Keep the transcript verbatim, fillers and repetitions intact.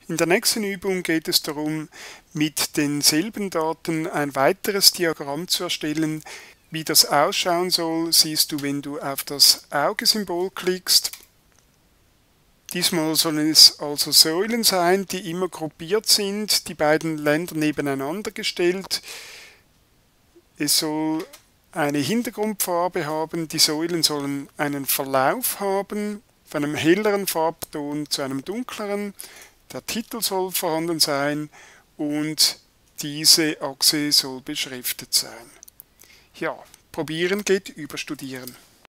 In der nächsten Übung geht es darum, mit denselben Daten ein weiteres Diagramm zu erstellen. Wie das ausschauen soll, siehst du, wenn du auf das Auge-Symbol klickst. Diesmal sollen es also Säulen sein, die immer gruppiert sind, die beiden Länder nebeneinander gestellt. Es soll eine Hintergrundfarbe haben, die Säulen sollen einen Verlauf haben, von einem helleren Farbton zu einem dunkleren. Der Titel soll vorhanden sein und diese Achse soll beschriftet sein. Ja, probieren geht über studieren.